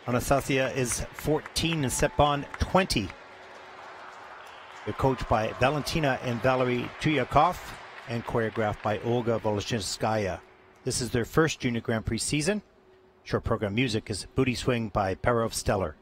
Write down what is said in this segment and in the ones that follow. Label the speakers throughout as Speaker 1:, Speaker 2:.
Speaker 1: Anastasia is 14 and Stepan 20. They're coached by Valentina and Valery Tuyakov and choreographed by Olga Voloshinskaya. This is their first Junior Grand Prix season. Short program music is Booty Swing by Parov Stellar.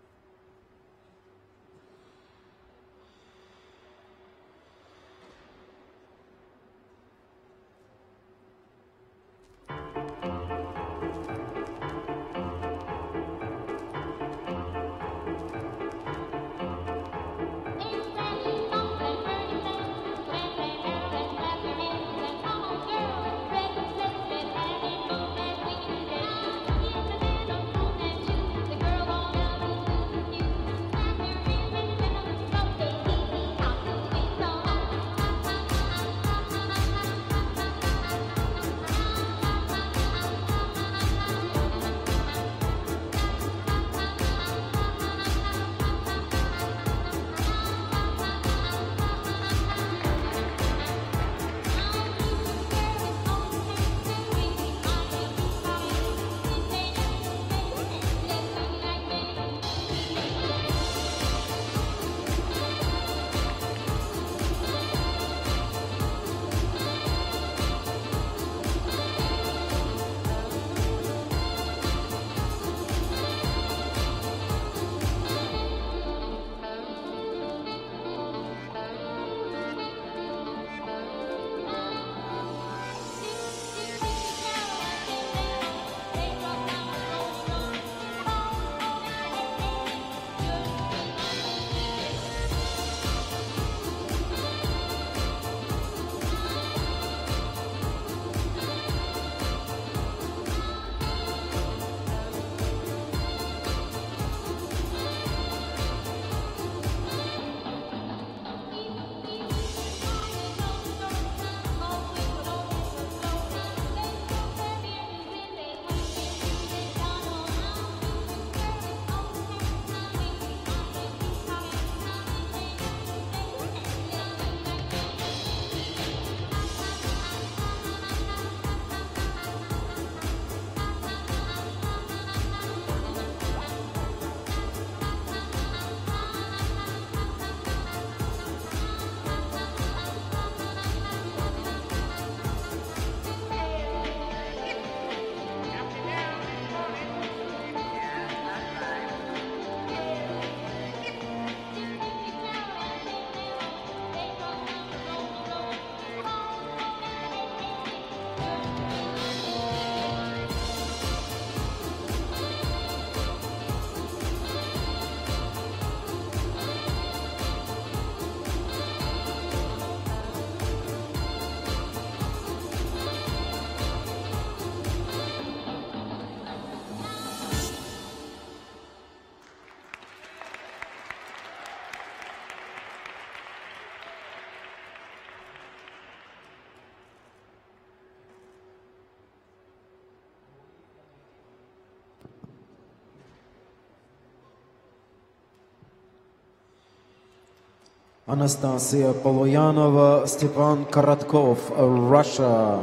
Speaker 2: Anastasia Poloyanova, Stepan Karatkov, Russia.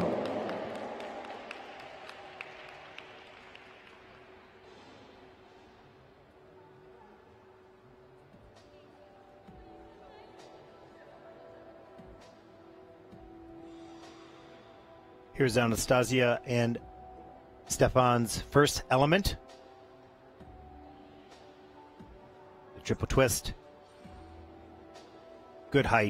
Speaker 1: Here's Anastasia and Stepan's first element. The triple twist. Good height.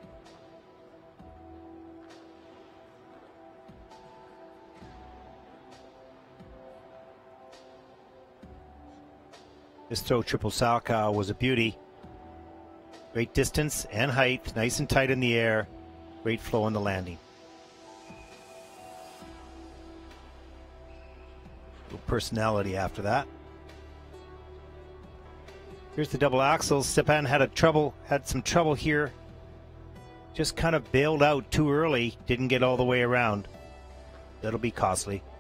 Speaker 1: This throw triple Salchow was a beauty. Great distance and height, nice and tight in the air. Great flow on the landing. Little personality after that. Here's the double axel. Stepan had some trouble here. Just kind of bailed out too early. Didn't get all the way around. That'll be costly.